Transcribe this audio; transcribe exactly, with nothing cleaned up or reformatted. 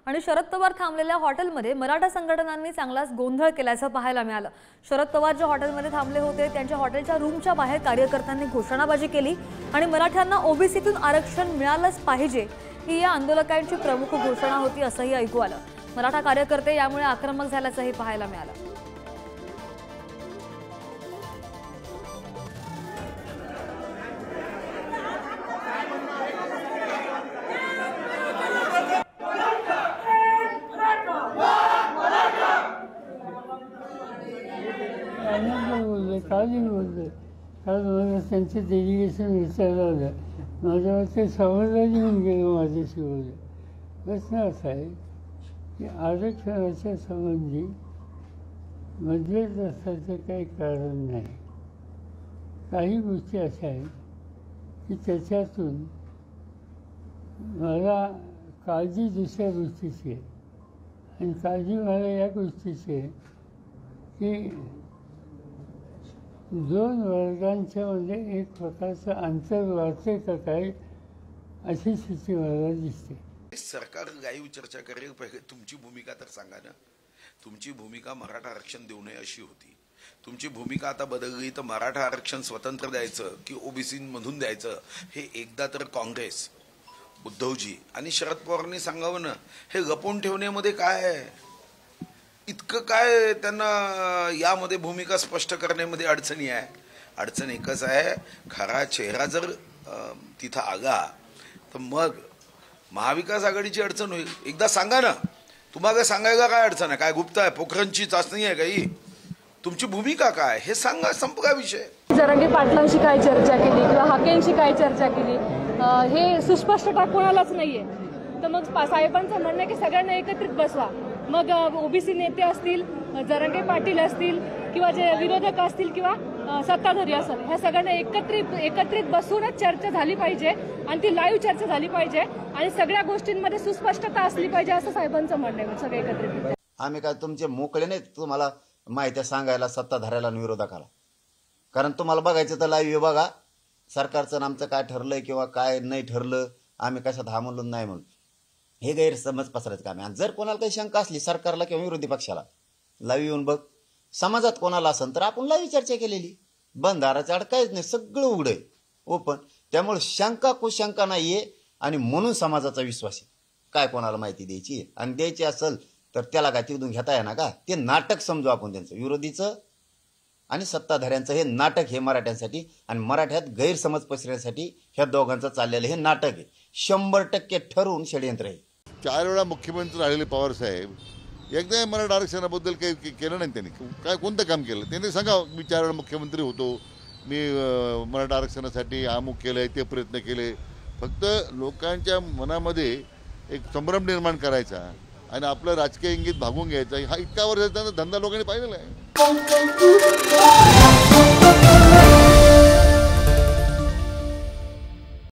आणि शरद पवार थांबलेल्या हॉटेलमध्ये मराठा संघटनांनी चांगलाच गोंधळ केल्याचं पाहायला मिळालं। शरद पवार ज्या हॉटेलमध्ये थांबले होते त्यांच्या हॉटेलच्या रूमच्या बाहेर कार्यकर्त्यांनी घोषणाबाजी केली आणि मराठ्यांना ओबीसीतून आरक्षण मिळालंच पाहिजे ही या आंदोलकांची प्रमुख घोषणा होती असंही ऐकू आलं। मराठा कार्यकर्ते यामुळे आक्रमक झाल्याचंही पाहायला मिळालं। काळजी बोलते कारण मला त्यांचं डेलिगेशन विचारलं होतं माझ्यावर ते संवादाने येऊन गेलो माझ्याशी बोलले। प्रश्न असा आहे की आरक्षणाच्या संबंधी मध्येच असल्याचं काही कारण नाही। काही गोष्टी अशा आहेत की त्याच्यातून मला काळजी दुसऱ्या गोष्टीची आहे आणि काळजी मला या गोष्टीची आहे की दोन वर्गांच्या मध्ये एक प्रकारचं अंतर वाढते का काय अशी स्थिती मला दिसते। सरकार गाईव चर्चा करेल, पहिले तुमची भूमिका तर सांगा ना। तुमची भूमिका मराठा आरक्षण देऊ नये अशी होती। तुमची भूमिका आता बदलली तर मराठा आरक्षण स्वतंत्र द्यायचं की ओबीसी मधून द्यायचं हे एकदा तर काँग्रेस, उद्धवजी आणि शरद पवारांनी सांगावं ना। हे लपवून ठेवण्यामध्ये काय आहे? इतकं काय त्यांना यामध्ये भूमिका स्पष्ट करण्यामध्ये अडचणी आहे? अडचण एकच आहे, खरा चेहरा जर तिथं आला तर मग महाविकास आघाडीची अडचण होईल। एकदा सांगा ना, तुम्हाला सांगायला काय अडचण आहे? काय गुप्त आहे? पोखरणची चाचणी आहे काही? तुमची भूमिका काय हे सांगा, संपला विषय। जरांगे पाटलांशी काय चर्चा केली किंवा हाकेंशी काय चर्चा केली हे सुस्पष्टता कोणालाच नाहीये। तर मग साहेबांचं म्हणणं आहे की सगळ्यांना एकत्रित बसवा। मग ओबीसी नेते असतील, जरांगे पाटील असतील किंवा जे विरोधक असतील किंवा सत्ताधारी असेल, ह्या सगळ्यांना एकत्रित एकत्रित बसूनच चर्चा झाली पाहिजे आणि ती लाईव्ह चर्चा झाली पाहिजे आणि सगळ्या गोष्टींमध्ये सुस्पष्टता असली पाहिजे असं साहेबांचं म्हणणं आहे। सगळे एकत्रित आम्ही काय तुमचे मोकळे नाही तुम्हाला माहिती सांगायला सत्ताधाऱ्याला आणि विरोधकाला, कारण तुम्हाला बघायचं तर लाईव्ह बघा सरकारचं आमचं काय ठरलंय किंवा काय नाही ठरलं, आम्ही कशात हा म्हणून नाही म्हणून हे गैरसमज पसरायचं काम आहे। आणि जर कोणाला काही शंका असली सरकारला किंवा विरोधी पक्षाला लाईव्ह येऊन बघ, समाजात कोणाला असेल तर आपण लाईव्ह चर्चा केलेली, बंद दाराच्या आड काहीच नाही, सगळं उघड आहे, ओपन। त्यामुळे शंका कुशंका नाहीये आणि म्हणून समाजाचा विश्वास आहे। काय कोणाला माहिती द्यायची आणि द्यायची असेल तर त्याला काय तिथून घेता येणार का? ते नाटक समजू आपण त्यांचं, विरोधीचं आणि सत्ताधाऱ्यांचं हे नाटक हे मराठ्यांसाठी आणि मराठ्यात गैरसमज पसरण्यासाठी ह्या दोघांचं चाललेलं हे नाटक आहे, शंभर टक्के ठरवून षडयंत्र आहे। चार वेळा मुख्यमंत्री राहिलेले पवार साहेब एकदा मराठा आरक्षणाबद्दल काही केलं नाही त्यांनी, काय कोणतं काम केलं त्यांनी सांगा? मी चार वेळा मुख्यमंत्री होतो, मी मराठा आरक्षणासाठी अमुक केलंय ते प्रयत्न केले। फक्त लोकांच्या मनामध्ये एक संभ्रम निर्माण करायचा आणि आपलं राजकीय इंगित भागून घ्यायचा हा इतका वर्षाचा धंदा लोकांनी पाहिलेला आहे।